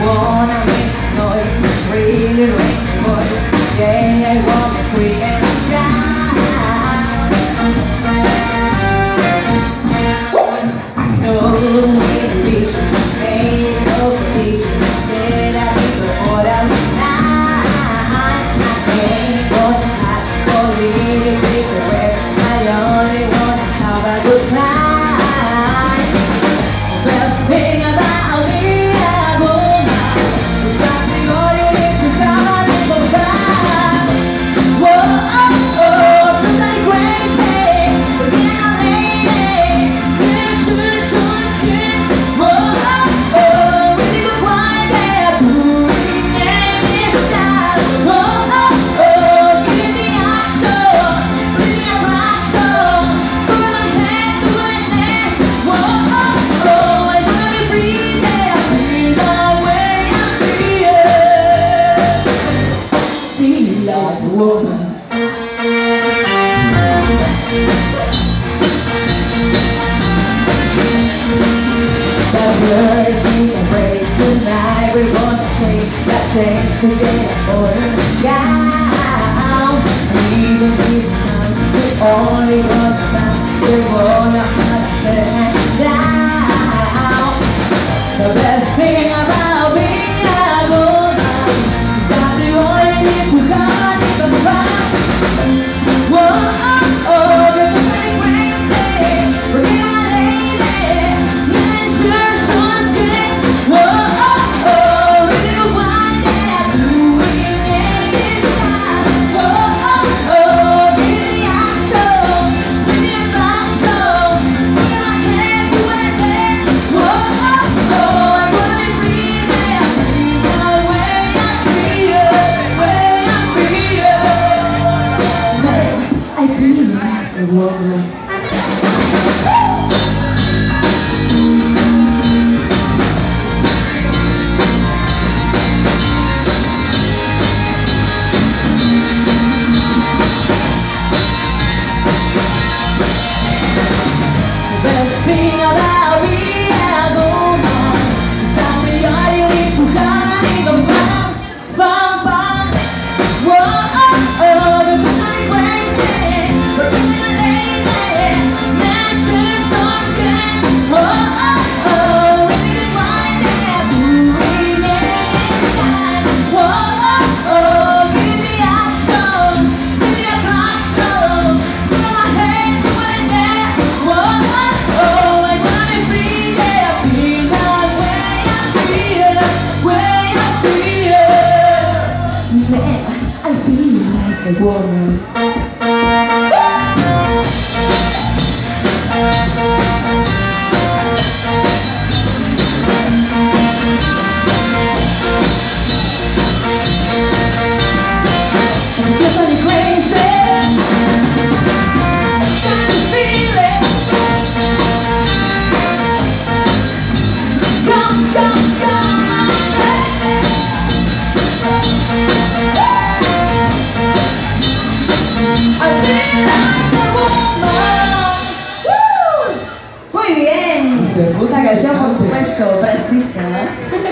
wanna make noise, really raise your voice. Yeah, I wanna freak and shine. No inhibitions, ain't no conditions. Did I be before that night? I ain't gonna hide or leave it everywhere. I only wanna have a good time. Best thing about me, I won't mind. It's something all you need to come on and go back. Whoa, oh, oh, feel like crazy. Forget a lady. Get your short skin. Whoa, oh, oh, really good wine there. Putting in this style. Whoa, oh, oh, give me the action. Give me the attraction. Put my hand through it there. Whoa, oh, oh, I wanna be free there. Free the way I'm free. Feel like a woman. The birds need a break tonight. We're gonna take that chance to get a order down. Even if we only gonna match, we're gonna have to hang down. The best thing about being a woman is that you only need to come and give a fuck. Whoa, oh, oh, you're going crazy. Forget my lady. Get your short skin. Whoa, oh, oh, really good wine, yeah. Doing it this time. Whoa, oh, oh, give me the action. Give me the attraction. Put my hand through it there. Whoa, oh, oh, I wanna be free there. Free the way I'm free, way I'm free. I feel like a woman. Best thing about being a woman is that we all you need to come and go fun, fun, fun. Whoa, oh, oh, the night crazy. Forget a lady. Match your short skin. Whoa, oh, oh, really good wine, yeah. Doing it this time. Whoa, oh, oh, give me the action. Give me the attraction. Put my hand through it there. Whoa, oh, I wanna be free, yeah. Feel that way I'm free, way I'm free. Man, I feel like a woman. You're funny crazy. Got to feel it. Come, come, come, my baby. I feel like a woman. ¡Woo! Muy bien. Esa canción, por supuesto, precisa, ¿no?